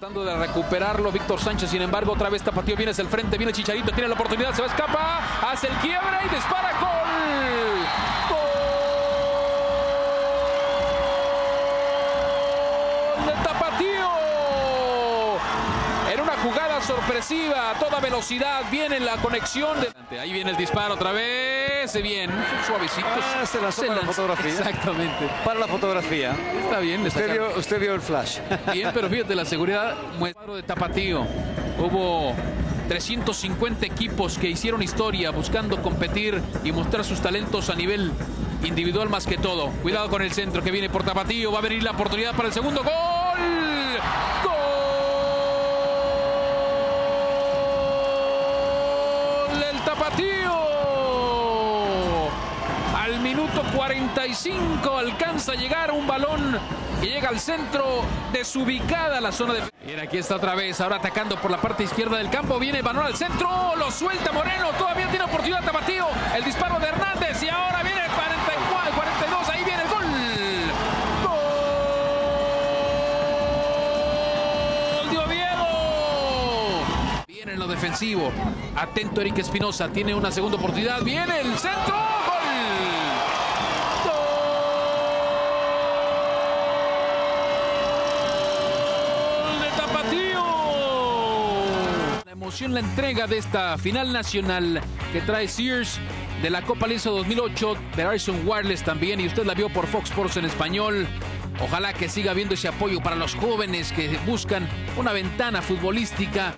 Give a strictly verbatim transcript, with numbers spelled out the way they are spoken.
Tratando de recuperarlo Víctor Sánchez, sin embargo, otra vez Tapatío viene hacia el frente, viene Chicharito, tiene la oportunidad, se va, escapa, hace el quiebre y dispara, gol. ¡Gol de Tapatío! En una jugada sorpresiva, a toda velocidad, viene la conexión. De... Ahí viene el disparo otra vez, bien, suavecito. Ah, se lanzó se para lanzó. la fotografía. Exactamente. Para la fotografía. Está bien. Usted sacaron... vio, usted vio el flash. Bien, pero fíjate, la seguridad muestra de Tapatío. Hubo trescientos cincuenta equipos que hicieron historia buscando competir y mostrar sus talentos a nivel individual más que todo. Cuidado con el centro que viene por Tapatío. Va a venir la oportunidad para el segundo gol. ¡Gol del Tapatío! Al minuto cuarenta y cinco alcanza a llegar un balón que llega al centro, desubicada la zona de... Bien, aquí está otra vez, ahora atacando por la parte izquierda del campo, viene balón al centro, lo suelta Moreno, todavía tiene oportunidad Tapatío, el disparo de Hernández y ahora viene el cuarenta y cuatro, cuarenta y dos, ahí viene el gol. ¡Gol de Oviedo! Viene en lo defensivo, atento Eric Espinosa, tiene una segunda oportunidad, viene el centro, gol. Emoción la entrega de esta final nacional que trae Sears de la Copa Liga dos mil ocho, de Verizon Wireless también, y usted la vio por Fox Sports en español. Ojalá que siga habiendo ese apoyo para los jóvenes que buscan una ventana futbolística.